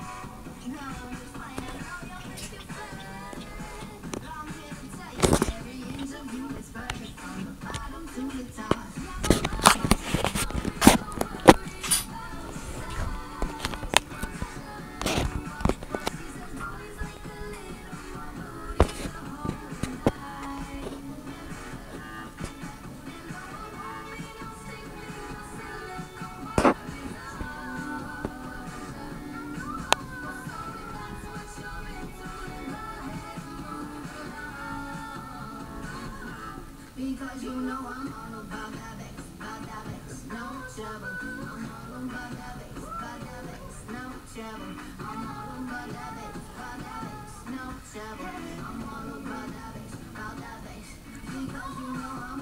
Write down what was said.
Because you know I'm all about that bass, no trouble. I'm all about that bass, no trouble. I'm all about that bass, no trouble. I'm all about that bass, because you know I'm